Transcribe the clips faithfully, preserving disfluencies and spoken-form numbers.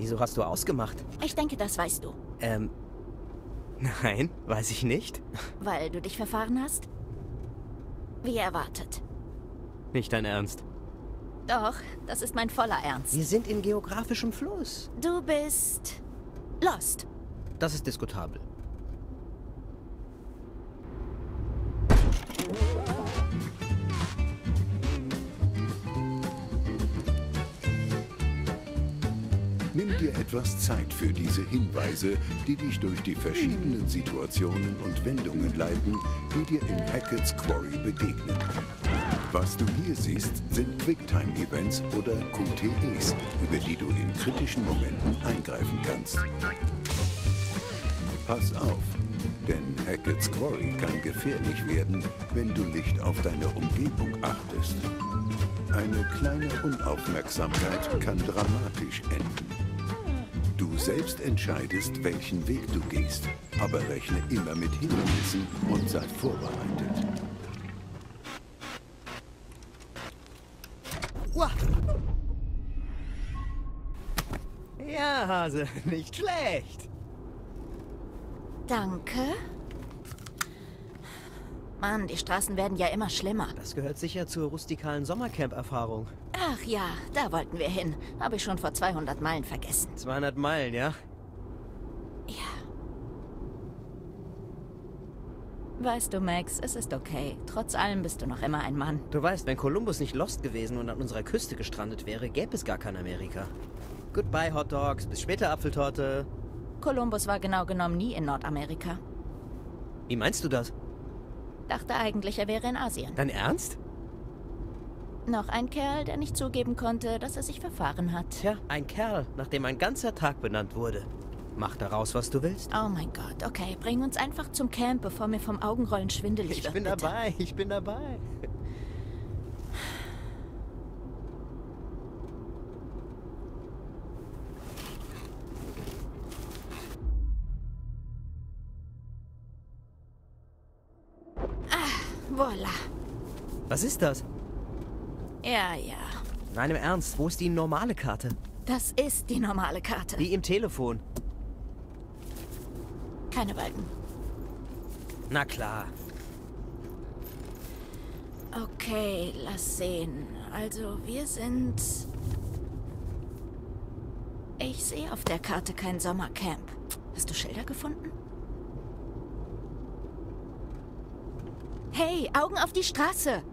Wieso hast du ausgemacht? Ich denke, das weißt du. Ähm, nein, weiß ich nicht. Weil du dich verfahren hast? Wie erwartet. Nicht dein Ernst. Doch, das ist mein voller Ernst. Wir sind in geografischem Fluss. Du bist... lost. Das ist diskutabel. Nimm dir etwas Zeit für diese Hinweise, die dich durch die verschiedenen Situationen und Wendungen leiten, die dir in Hackett's Quarry begegnen. Was du hier siehst, sind Quicktime-Events oder Q T Es, über die du in kritischen Momenten eingreifen kannst. Pass auf, denn Hackett's Quarry kann gefährlich werden, wenn du nicht auf deine Umgebung achtest. Eine kleine Unaufmerksamkeit kann dramatisch enden. Du selbst entscheidest, welchen Weg du gehst, aber rechne immer mit Hindernissen und sei vorbereitet. Ja, Hase, nicht schlecht. Danke. Mann, die Straßen werden ja immer schlimmer. Das gehört sicher zur rustikalen Sommercamp-Erfahrung. Ach ja, da wollten wir hin. Habe ich schon vor zweihundert Meilen vergessen. zweihundert Meilen, ja? Ja. Weißt du, Max, es ist okay. Trotz allem bist du noch immer ein Mann. Du weißt, wenn Kolumbus nicht lost gewesen und an unserer Küste gestrandet wäre, gäbe es gar kein Amerika. Goodbye, Hot Dogs. Bis später, Apfeltorte. Kolumbus war genau genommen nie in Nordamerika. Wie meinst du das? Dachte eigentlich, er wäre in Asien. Dein Ernst? Noch ein Kerl, der nicht zugeben konnte, dass er sich verfahren hat. Tja, ein Kerl, nach dem ein ganzer Tag benannt wurde. Mach daraus, was du willst. Oh mein Gott, okay. Bring uns einfach zum Camp, bevor mir vom Augenrollen schwindelig Ich wird. bin bitte. dabei, ich bin dabei. Voila. Was ist das? Ja, ja. Nein, im Ernst, wo ist die normale Karte? Das ist die normale Karte. Die im Telefon. Keine Balken. Na klar. Okay, lass sehen. Also, wir sind... Ich sehe auf der Karte kein Sommercamp. Hast du Schilder gefunden? Hey, Augen auf die Straße!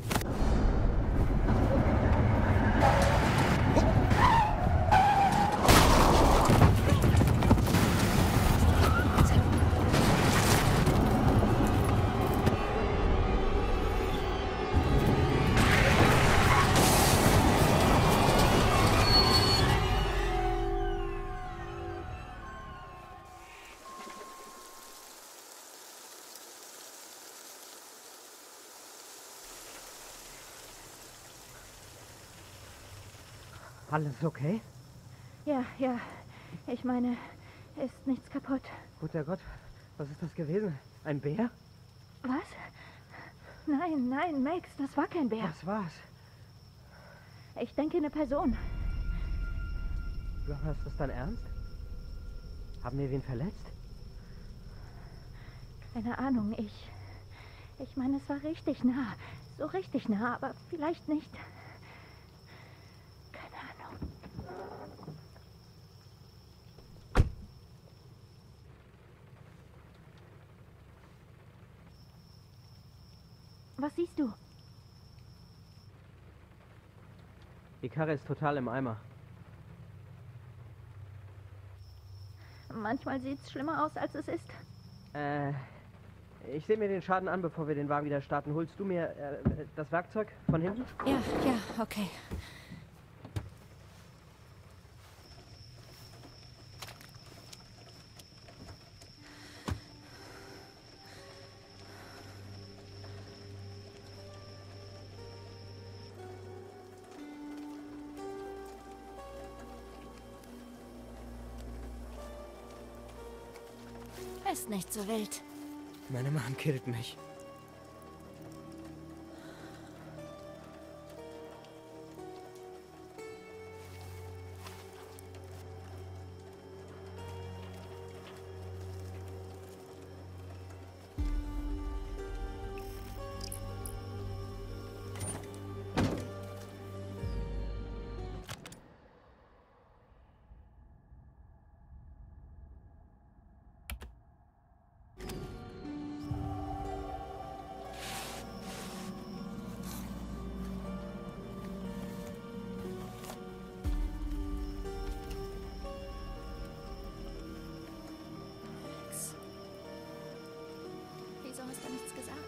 Alles okay? Ja, ja. Ich meine, ist nichts kaputt. Guter Gott, was ist das gewesen? Ein Bär? Was? Nein, nein, Max, das war kein Bär. Was war's? Ich denke, eine Person. Johanna, ist das dein Ernst? Haben wir wen verletzt? Keine Ahnung, ich... Ich meine, es war richtig nah. So richtig nah, aber vielleicht nicht. Keine Ahnung. Was siehst du? Die Karre ist total im Eimer. Manchmal sieht's schlimmer aus, als es ist. Äh, ich sehe mir den Schaden an, bevor wir den Wagen wieder starten. Holst du mir äh, das Werkzeug von hinten? Ja, ja, okay. Ist nicht so wild. Meine Mom killt mich. Wieso hast du nichts gesagt?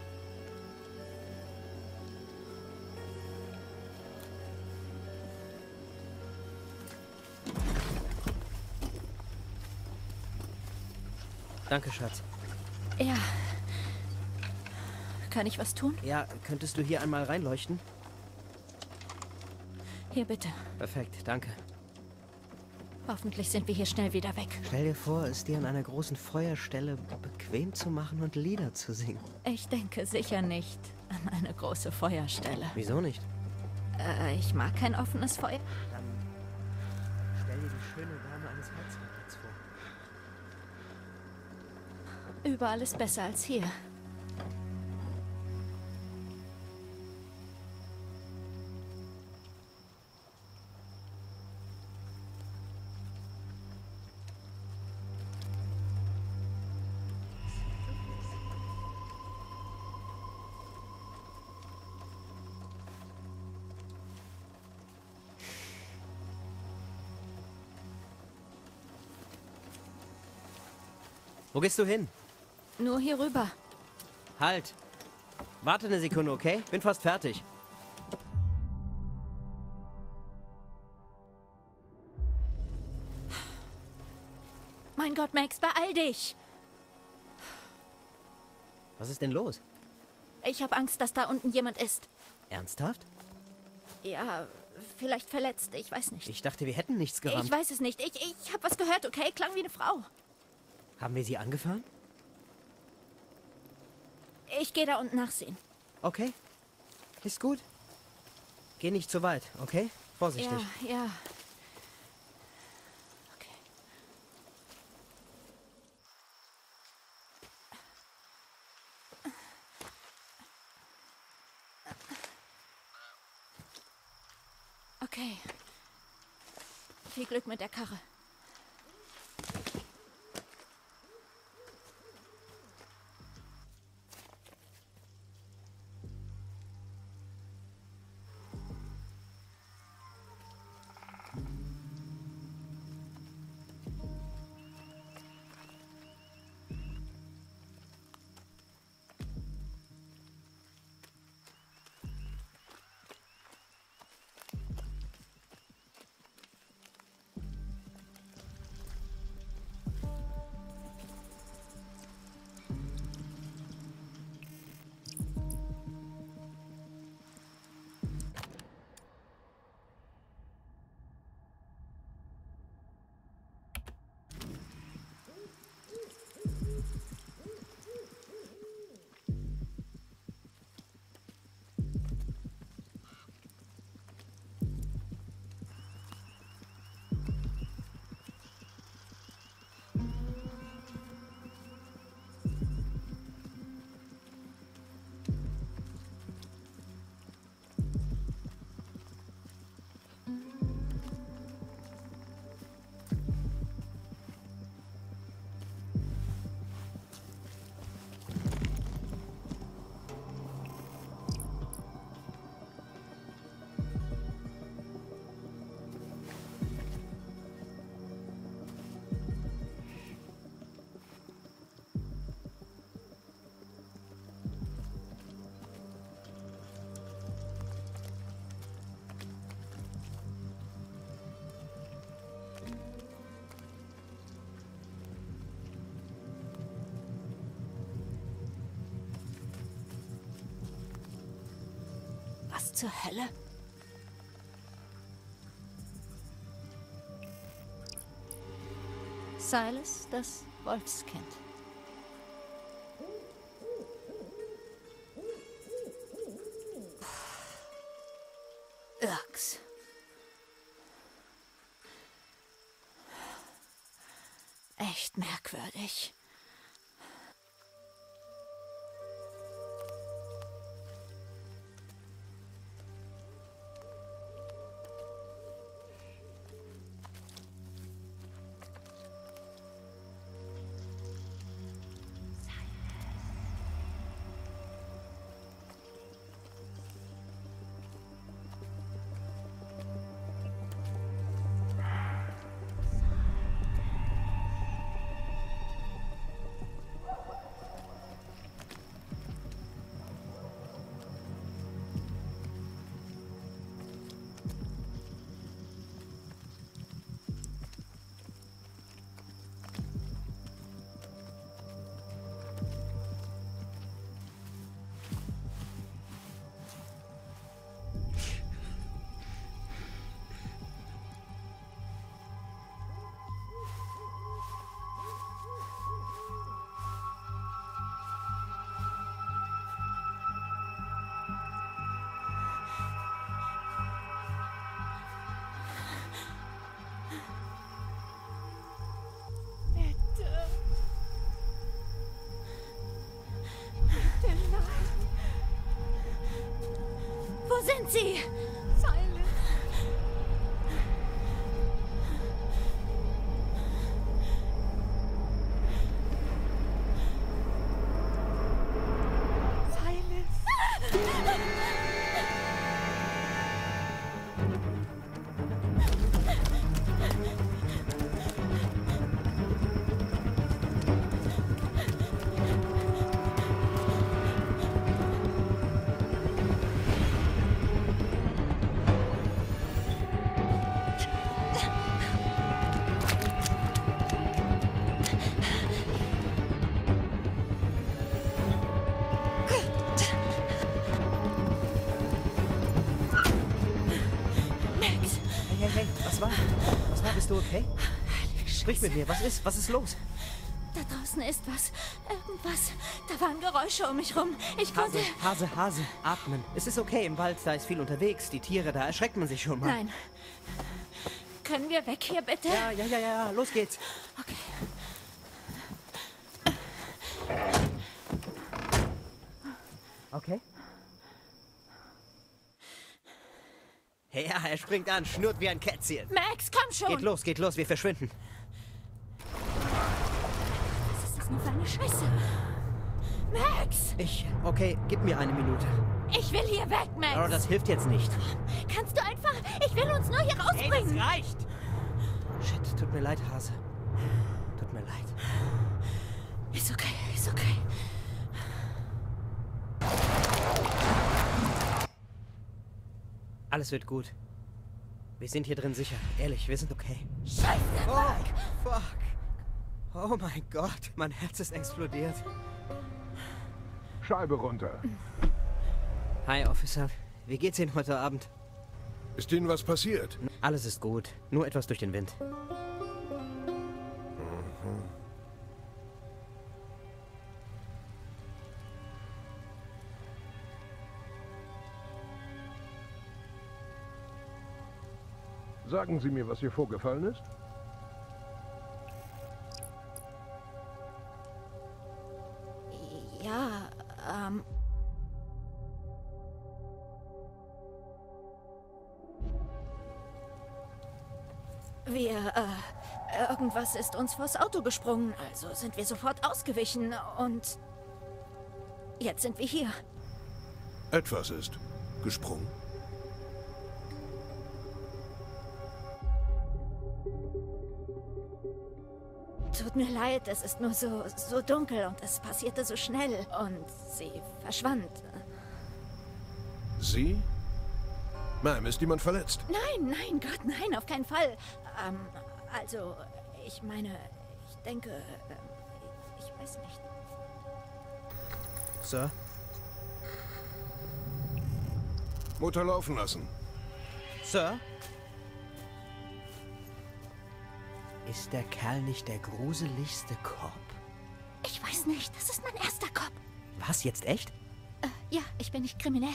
Danke, Schatz. Ja. Kann ich was tun? Ja, könntest du hier einmal reinleuchten? Hier bitte. Perfekt, danke. Hoffentlich sind wir hier schnell wieder weg. Stell dir vor, es dir an einer großen Feuerstelle bequem zu machen und Lieder zu singen. Ich denke sicher nicht an eine große Feuerstelle. Wieso nicht? Äh, ich mag kein offenes Feuer. Dann stell dir die schöne Wärme eines Heizrackets vor. Überall ist besser als hier. Wo gehst du hin? Nur hier rüber. Halt! Warte eine Sekunde, okay? Bin fast fertig. Mein Gott, Max, beeil dich! Was ist denn los? Ich habe Angst, dass da unten jemand ist. Ernsthaft? Ja, vielleicht verletzt, ich weiß nicht. Ich dachte, wir hätten nichts gerammt. Ich weiß es nicht. Ich, ich habe was gehört, okay? Klang wie eine Frau. Haben wir sie angefahren? Ich gehe da unten nachsehen. Okay. Ist gut. Geh nicht zu weit, okay? Vorsichtig. Ja, ja. Okay. Okay. Viel Glück mit der Karre. Was zur Hölle? Silas, das Wolfskind. Irks. Echt merkwürdig. sind sie? Silence. Bist du okay? Sprich mit mir. Was ist? Was ist los? Da draußen ist was. Irgendwas. Da waren Geräusche um mich rum. Ich Hase, konnte... Hase, Hase. Atmen. Es ist okay im Wald. Da ist viel unterwegs. Die Tiere, da erschreckt man sich schon mal. Nein. Können wir weg hier, bitte? Ja, ja, ja, ja. Los geht's. Okay. Okay. Ja, er springt an, schnurrt wie ein Kätzchen. Max, komm schon! Geht los, geht los, wir verschwinden. Was ist das nur für eine Scheiße? Max! Ich, okay, gib mir eine Minute. Ich will hier weg, Max! Oh, das hilft jetzt nicht. Kannst du einfach... Ich will uns nur hier rausbringen! Hey, das reicht! Shit, tut mir leid, Hase. Tut mir leid. Ist okay, ist okay. Alles wird gut. Wir sind hier drin sicher. Ehrlich, wir sind okay. Scheiße! Oh, fuck. Oh mein Gott, mein Herz ist explodiert. Scheibe runter. Hi, Officer. Wie geht's Ihnen heute Abend? Ist Ihnen was passiert? Alles ist gut. Nur etwas durch den Wind. Sagen Sie mir, was hier vorgefallen ist? Ja, ähm... Wir, äh, irgendwas ist uns vors Auto gesprungen, also sind wir sofort ausgewichen und jetzt sind wir hier. Etwas ist gesprungen. Tut mir leid, es ist nur so, so dunkel und es passierte so schnell und sie verschwand. Sie? Ma'am, ist jemand verletzt? Nein, nein, Gott, nein, auf keinen Fall. Ähm, also, ich meine, ich denke, ähm, ich, ich weiß nicht. Sir? Motor laufen lassen. Sir? Ist der Kerl nicht der gruseligste Cop? Ich weiß nicht, das ist mein erster Cop. Was, jetzt echt? Äh, ja, ich bin nicht kriminell.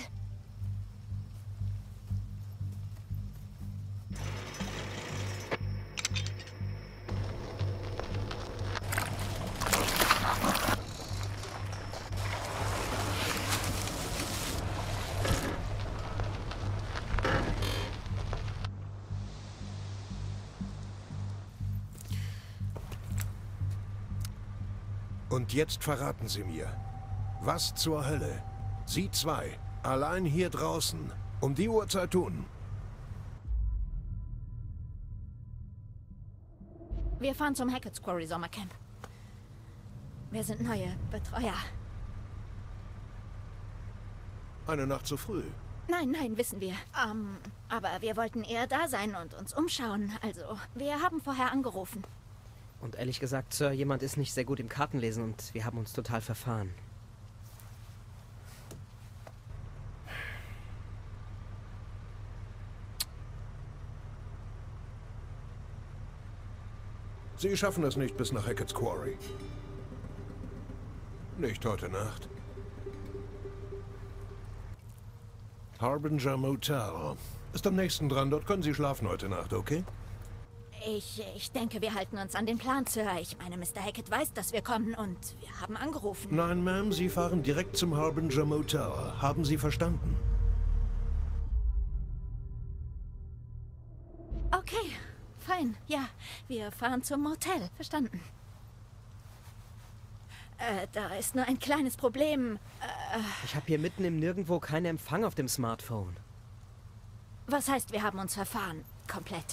Und jetzt verraten Sie mir, was zur Hölle Sie zwei allein hier draußen um die Uhrzeit tun? Wir fahren zum Hackett's Quarry Sommercamp. Wir sind neue Betreuer. Eine Nacht zu früh. Nein, nein, wissen wir. Ähm, aber wir wollten eher da sein und uns umschauen. Also, wir haben vorher angerufen. Und ehrlich gesagt, Sir, jemand ist nicht sehr gut im Kartenlesen und wir haben uns total verfahren. Sie schaffen es nicht bis nach Hackett's Quarry. Nicht heute Nacht. Harbinger Motel. Ist am nächsten dran. Dort können Sie schlafen heute Nacht, okay? Ich, ich denke, wir halten uns an den Plan, Sir. Ich meine, Mister Hackett weiß, dass wir kommen und wir haben angerufen. Nein, Ma'am, Sie fahren direkt zum Harbinger Motel. Haben Sie verstanden? Nein, ja, wir fahren zum Motel. Verstanden. Äh, da ist nur ein kleines Problem. Äh, Ich habe hier mitten im Nirgendwo keinen Empfang auf dem Smartphone. was heißt, wir haben uns verfahren? Komplett.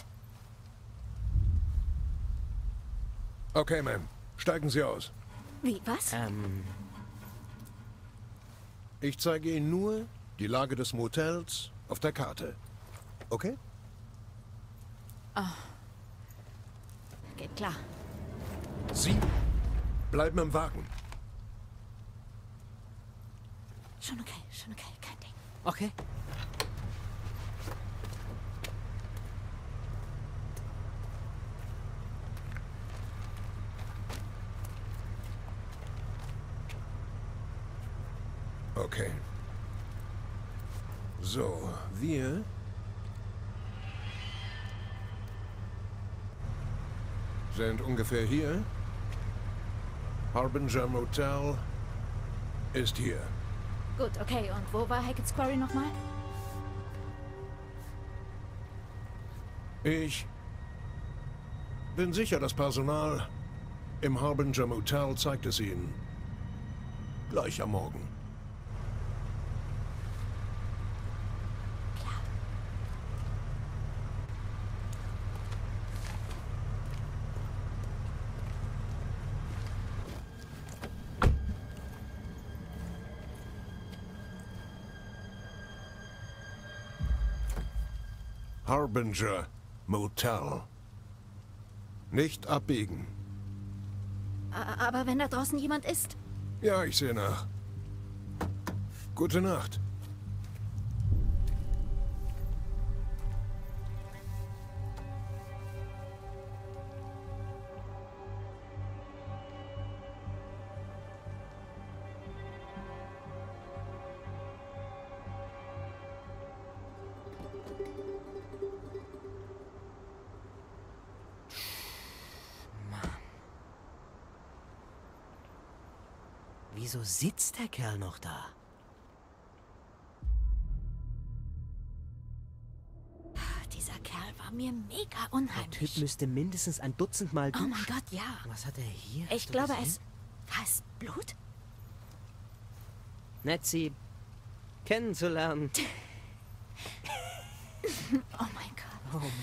Okay, Ma'am. Steigen Sie aus. Wie, was? Ähm, Ich zeige Ihnen nur die Lage des Motels auf der Karte. Okay? Geht klar. Sie bleiben im Wagen. Schon okay, schon okay, kein Ding. okay. Okay. So, wir sind ungefähr hier. Harbinger Motel ist hier. Gut, okay. Und wo war Hackett's Quarry nochmal? Ich bin sicher, das Personal im Harbinger Motel zeigt es Ihnen. Gleich am Morgen. Harbinger Motel. Nicht abbiegen. A- Aber wenn da draußen jemand ist. Ja, ich sehe nach. Gute Nacht. Wieso sitzt der Kerl noch da? Dieser Kerl war mir mega Der unheimlich. Typ müsste mindestens ein Dutzend Mal Oh duschen. mein Gott, ja. Was hat er hier? Ich Hast du glaube, gesehen? es... War es Blut? Nett, sie kennenzulernen. Oh mein Gott. Oh Mann.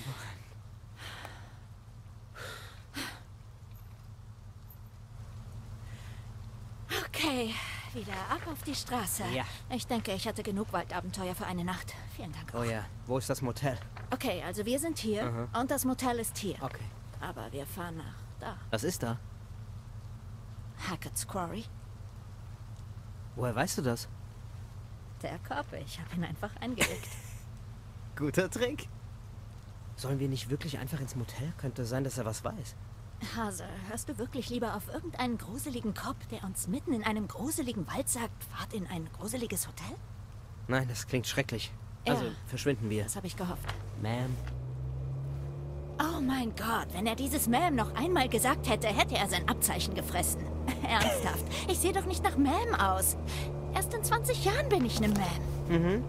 Okay, wieder ab auf die Straße. Ja. Ich denke, ich hatte genug Waldabenteuer für eine Nacht. Vielen Dank. Oh ja, wo ist das Motel? Okay, also wir sind hier Aha. und das Motel ist hier. Okay. Aber wir fahren nach da. Was ist da? Hackett's Quarry. Woher weißt du das? Der Kopf, ich habe ihn einfach eingelegt. Guter Trick. Sollen wir nicht wirklich einfach ins Motel? Könnte sein, dass er was weiß. Hase, hörst du wirklich lieber auf irgendeinen gruseligen Cop, der uns mitten in einem gruseligen Wald sagt, fahrt in ein gruseliges Hotel? Nein, das klingt schrecklich. Ja. Also, verschwinden wir. Das habe ich gehofft. Ma'am. Oh mein Gott, wenn er dieses Ma'am noch einmal gesagt hätte, hätte er sein Abzeichen gefressen. Ernsthaft, ich sehe doch nicht nach Ma'am aus. Erst in zwanzig Jahren bin ich eine Ma'am. Mhm.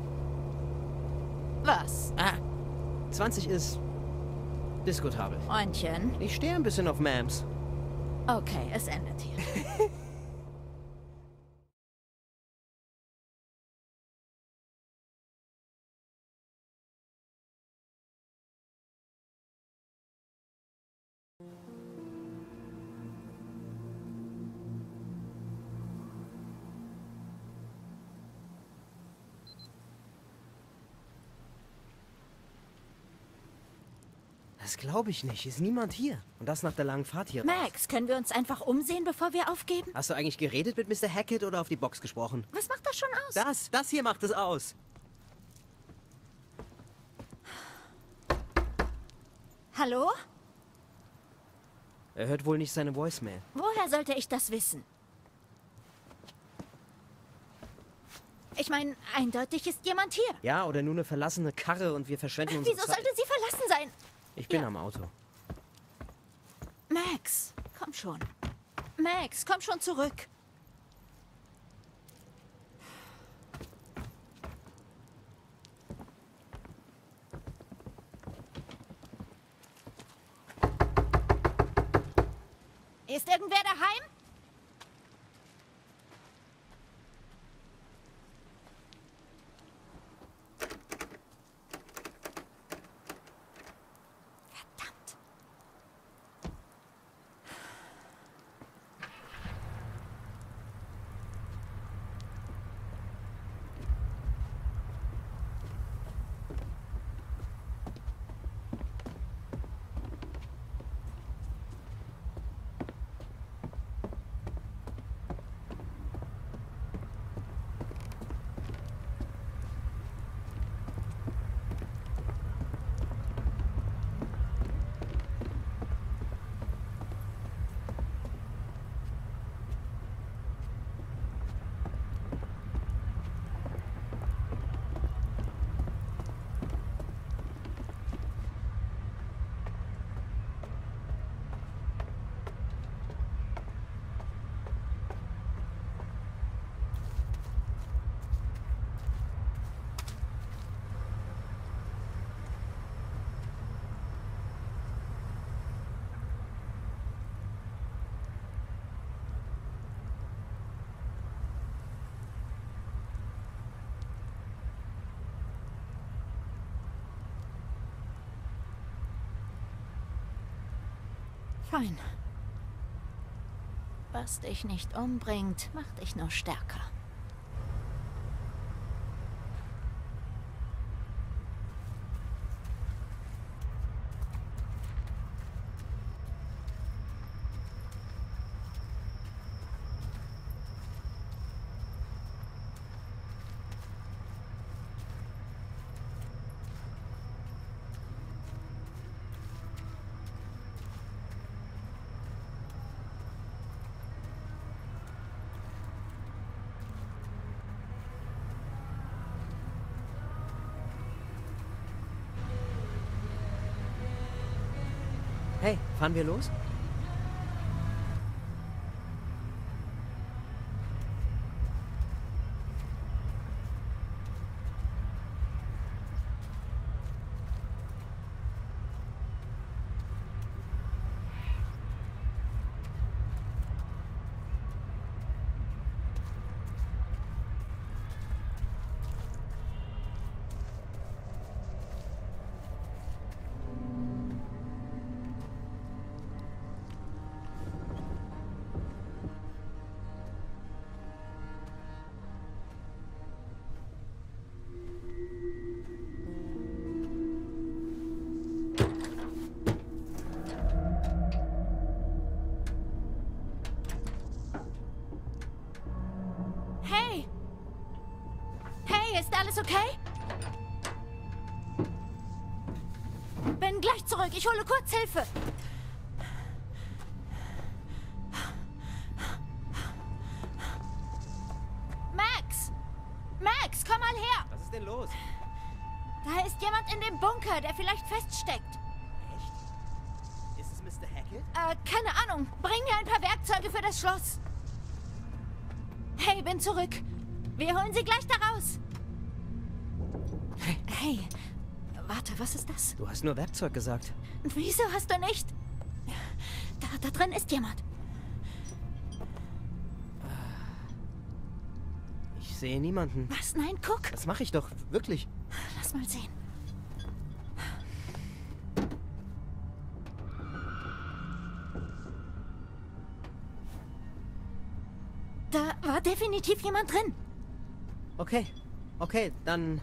Was? Ah, zwanzig ist diskutabel. Freundchen. Ich stehe ein bisschen auf Ma'ams. Okay, es endet hier. Das glaube ich nicht. Ist niemand hier. Und das nach der langen Fahrt hier. Max, können wir uns einfach umsehen, bevor wir aufgeben? Hast du eigentlich geredet mit Mister Hackett oder auf die Box gesprochen? Was macht das schon aus? Das, das hier macht es aus. Hallo? Er hört wohl nicht seine Voicemail. Woher sollte ich das wissen? Ich meine, eindeutig ist jemand hier. Ja, oder nur eine verlassene Karre und wir verschwenden unsere Wieso Zeit. sollte sie verlassen sein? Ich bin Ja. am Auto. Max, komm schon. Max, komm schon zurück. Ist irgendwer daheim? Verdammt. Fein. Was dich nicht umbringt, macht dich nur stärker. Hey, fahren wir los? Hey! Hey, ist alles okay? Bin gleich zurück. Ich hole kurz Hilfe. Max! Max, komm mal her! Was ist denn los? Da ist jemand in dem Bunker, der vielleicht feststeckt. Echt? Ist es Mister Hackett? Äh, keine Ahnung. Bring mir ein paar Werkzeuge für das Schloss. Hey, bin zurück. Wir holen sie gleich da raus. Hey. Hey, warte, was ist das? Du hast nur Werkzeug gesagt. Wieso hast du nicht? Da, da drin ist jemand. Ich sehe niemanden. Was? Nein, guck. Das mache ich doch, wirklich. Lass mal sehen. Da war definitiv jemand drin. Okay, okay, dann...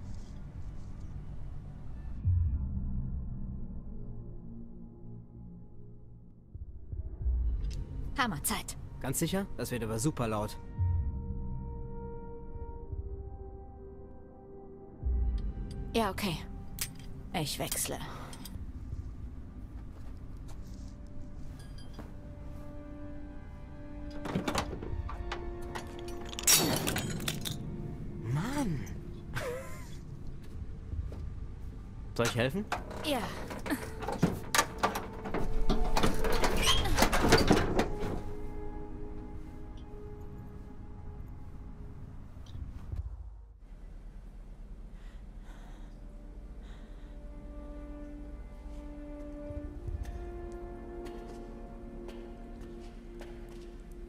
Hammerzeit. Ganz sicher? Das wird aber super laut. Ja, okay. Ich wechsle. Mann! Soll ich helfen? Ja.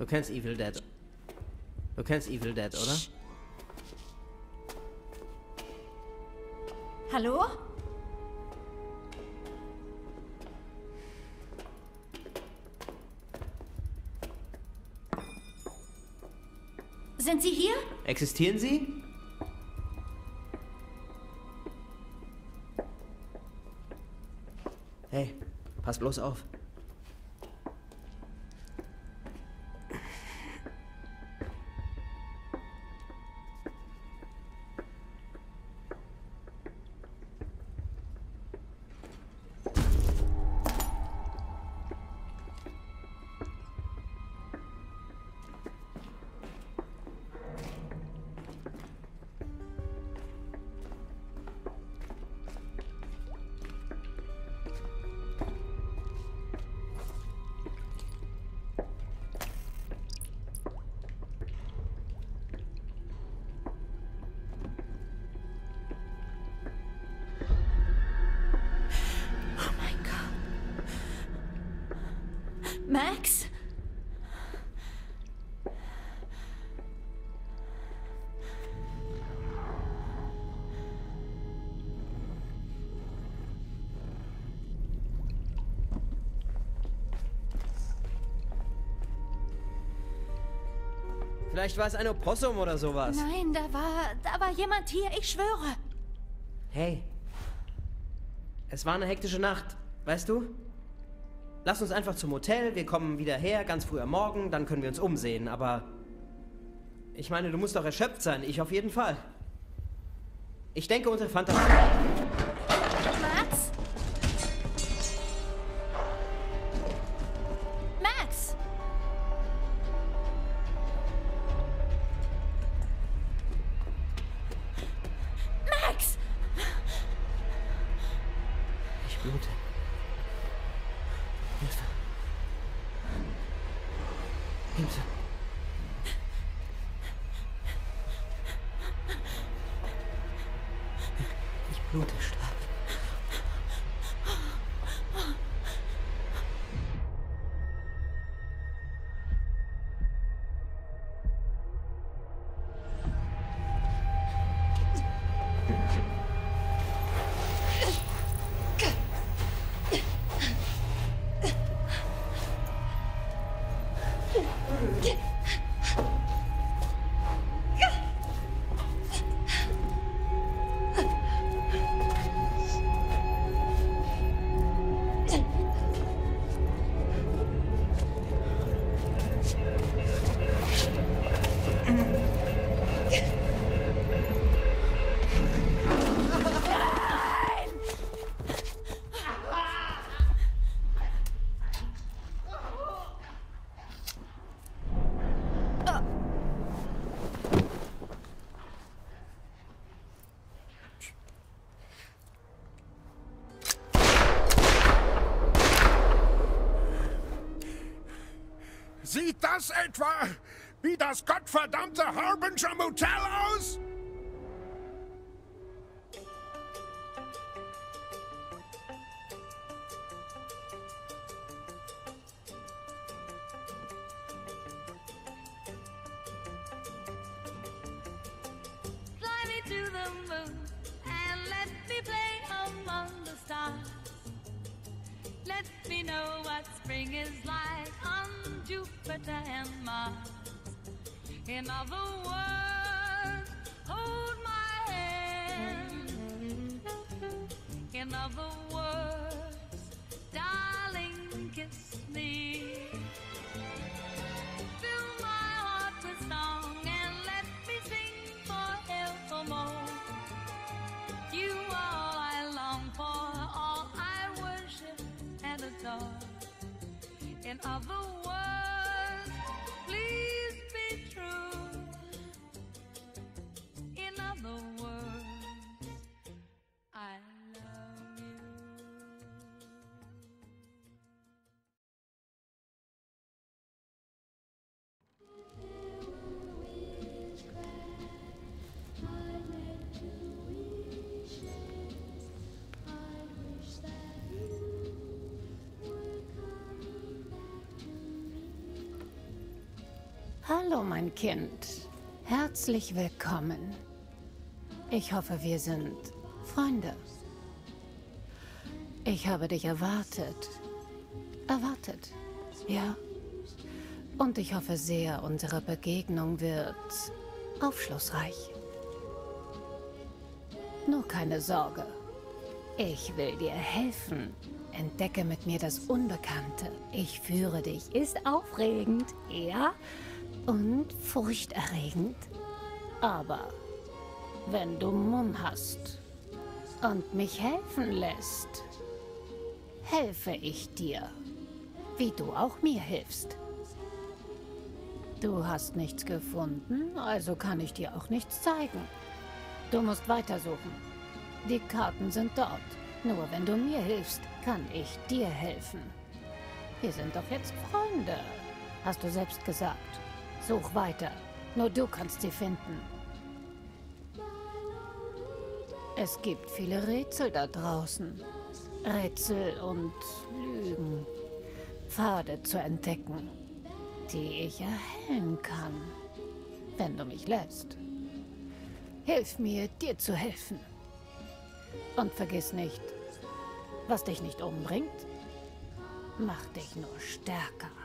Du kennst Evil Dead. Du kennst Evil Dead, oder? Hallo? Sind Sie hier? Existieren sie? Hey, pass bloß auf. Max? Vielleicht war es ein Opossum oder sowas. Nein, da war, da war jemand hier, ich schwöre. Hey. Es war eine hektische Nacht, weißt du? Lass uns einfach zum Hotel, wir kommen wieder her, ganz früh am Morgen, dann können wir uns umsehen, aber... Ich meine, du musst doch erschöpft sein, ich auf jeden Fall. Ich denke, unsere Fantasie... Max? Max? Max! Ich blute. Hilfe. Hilfe. Ich blute stark. Sieht das etwa wie das gottverdammte Harbinger Motel aus? Fly me to the moon and let me play among the stars. Let me know what spring is like on Jupiter and Mars. In other words, hold my hand. In other words, darling, kiss me. Fill my heart with song and let me sing forevermore. You are all I long for, all I worship and adore. In other words, please be true. In other words, I love you. Hallo, mein Kind. Herzlich willkommen. Ich hoffe, wir sind Freunde. Ich habe dich erwartet. Erwartet, ja. Und ich hoffe sehr, unsere Begegnung wird aufschlussreich. Nur keine Sorge. Ich will dir helfen. Entdecke mit mir das Unbekannte. Ich führe dich. Ist aufregend, ja? Und furchterregend. Aber wenn du Mumm hast und mich helfen lässt, helfe ich dir, wie du auch mir hilfst. Du hast nichts gefunden, also kann ich dir auch nichts zeigen. Du musst weitersuchen. Die Karten sind dort. Nur wenn du mir hilfst, kann ich dir helfen. Wir sind doch jetzt Freunde, hast du selbst gesagt. Such weiter. Nur du kannst sie finden. Es gibt viele Rätsel da draußen. Rätsel und Lügen. Pfade zu entdecken, die ich erhellen kann, wenn du mich lässt. Hilf mir, dir zu helfen. Und vergiss nicht, was dich nicht umbringt, macht dich nur stärker.